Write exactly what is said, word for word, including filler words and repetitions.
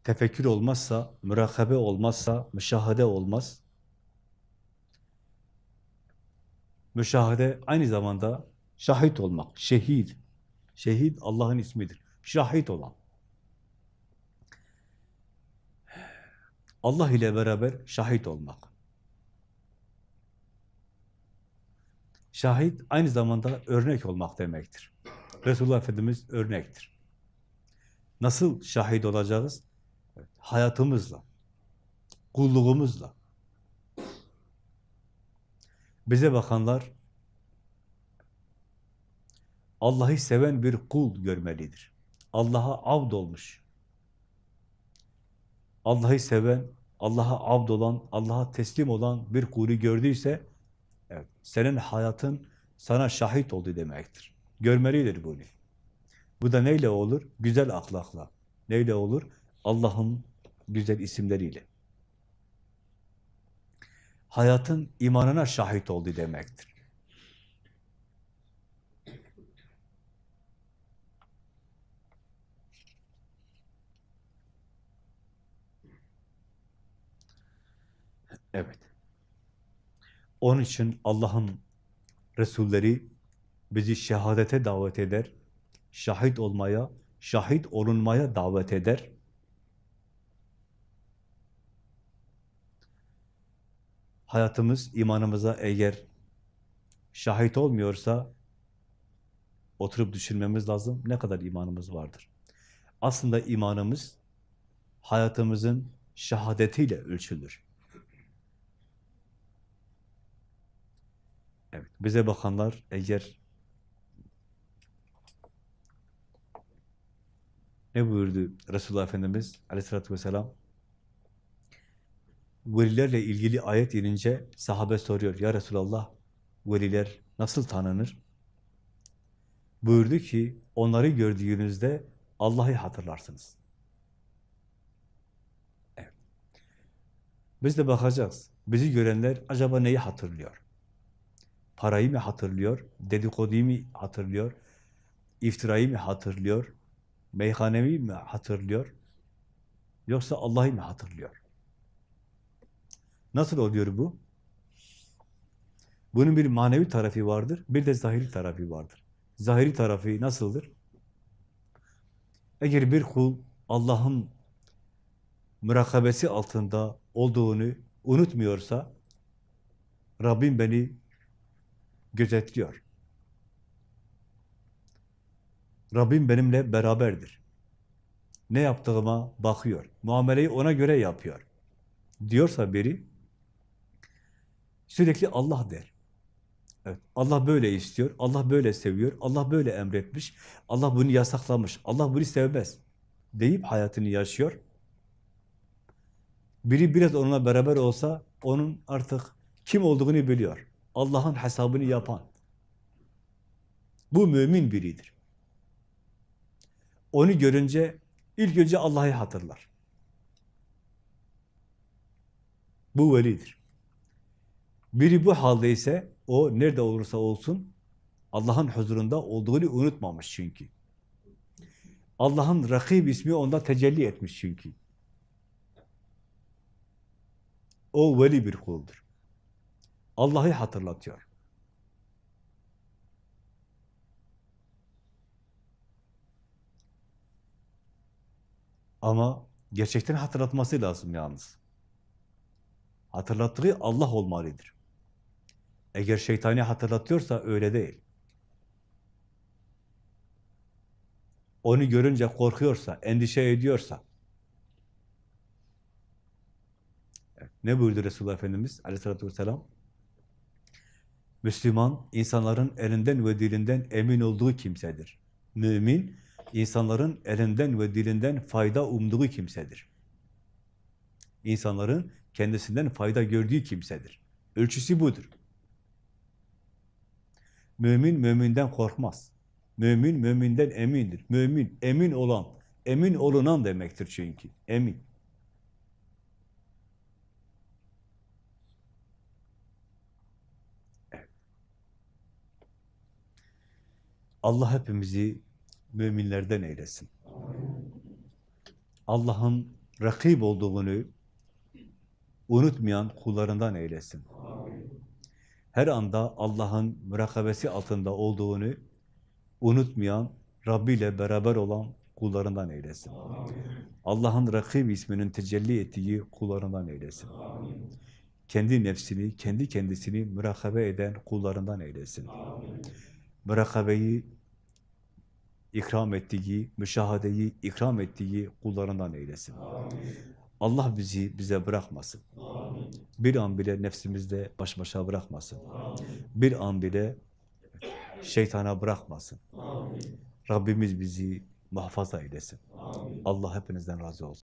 Tefekkür olmazsa, mürakabe olmazsa, müşahede olmaz. Müşahede aynı zamanda şahit olmak, şehit. Şehit Allah'ın ismidir. Şahit olan. Allah ile beraber şahit olmak. Şahit aynı zamanda örnek olmak demektir. Resulullah Efendimiz örnektir. Nasıl şahit olacağız? Evet, hayatımızla, kulluğumuzla. Bize bakanlar Allah'ı seven bir kul görmelidir. Allah'a abd olmuş. Allah'ı seven, Allah'a abd olan, Allah'a teslim olan bir kulü gördüyse, evet, senin hayatın sana şahit oldu demektir. Görmelidir bunu. Bu da neyle olur? Güzel ahlakla. Neyle olur? Allah'ın güzel isimleriyle. Hayatın imanına şahit oldu demektir. Evet. Onun için Allah'ın Resulleri bizi şehadete davet eder, şahit olmaya, şahit olunmaya davet eder. Hayatımız, imanımıza eğer şahit olmuyorsa oturup düşünmemiz lazım. Ne kadar imanımız vardır? Aslında imanımız hayatımızın şehadetiyle ölçülür. Evet, bize bakanlar eğer ne buyurdu Resulullah Efendimiz Aleyhisselatü Vesselam? Velilerle ilgili ayet inince sahabe soruyor, ya Resulallah, veliler nasıl tanınır? Buyurdu ki, onları gördüğünüzde Allah'ı hatırlarsınız. Evet. Biz de bakacağız. Bizi görenler acaba neyi hatırlıyor? Parayı mı hatırlıyor? Dedikoduyu mu hatırlıyor? İftirayı mı hatırlıyor? Meyhanevi mi hatırlıyor? Yoksa Allah'ı mı hatırlıyor? Nasıl oluyor bu? Bunun bir manevi tarafı vardır, bir de zahiri tarafı vardır. Zahiri tarafı nasıldır? Eğer bir kul Allah'ın mürakabesi altında olduğunu unutmuyorsa, Rabbim beni gözetliyor. Rabbim benimle beraberdir. Ne yaptığıma bakıyor. Muameleyi ona göre yapıyor. Diyorsa biri, sürekli Allah der. Evet, Allah böyle istiyor, Allah böyle seviyor, Allah böyle emretmiş, Allah bunu yasaklamış, Allah bunu sevmez deyip hayatını yaşıyor. Biri biraz onunla beraber olsa, onun artık kim olduğunu biliyor. Allah'ın hesabını yapan. Bu mümin biridir. Onu görünce ilk önce Allah'ı hatırlar. Bu velidir. Biri bu halde ise, o nerede olursa olsun, Allah'ın huzurunda olduğunu unutmamış çünkü. Allah'ın Rakib ismi onda tecelli etmiş çünkü. O veli bir kuldur. Allah'ı hatırlatıyor. Ama gerçekten hatırlatması lazım yalnız. Hatırlattığı Allah olmalıdır. Eğer şeytani hatırlatıyorsa öyle değil. Onu görünce korkuyorsa, endişe ediyorsa. Evet, ne buyurdu Resulullah Efendimiz Aleyhisselatü Vesselam? Müslüman, insanların elinden ve dilinden emin olduğu kimsedir. Mümin, insanların elinden ve dilinden fayda umduğu kimsedir. İnsanların kendisinden fayda gördüğü kimsedir. Ölçüsü budur. Mümin, müminden korkmaz. Mümin, müminden emindir. Mümin, emin olan, emin olunan demektir çünkü. Emin. Allah hepimizi müminlerden eylesin. Allah'ın rakip olduğunu unutmayan kullarından eylesin. Her anda Allah'ın mürakabesi altında olduğunu unutmayan, Rabbi ile beraber olan kullarından eylesin. Allah'ın Rakib isminin tecelli ettiği kullarından eylesin. Kendi nefsini, kendi kendisini mürakabe eden kullarından eylesin. Mürakabeyi ikram ettiği, müşahadeyi ikram ettiği kullarından eylesin. Allah bizi bize bırakmasın. Bir an bile nefsimizle baş başa bırakmasın. Bir an bile şeytana bırakmasın. Rabbimiz bizi muhafaza eylesin. Allah hepinizden razı olsun.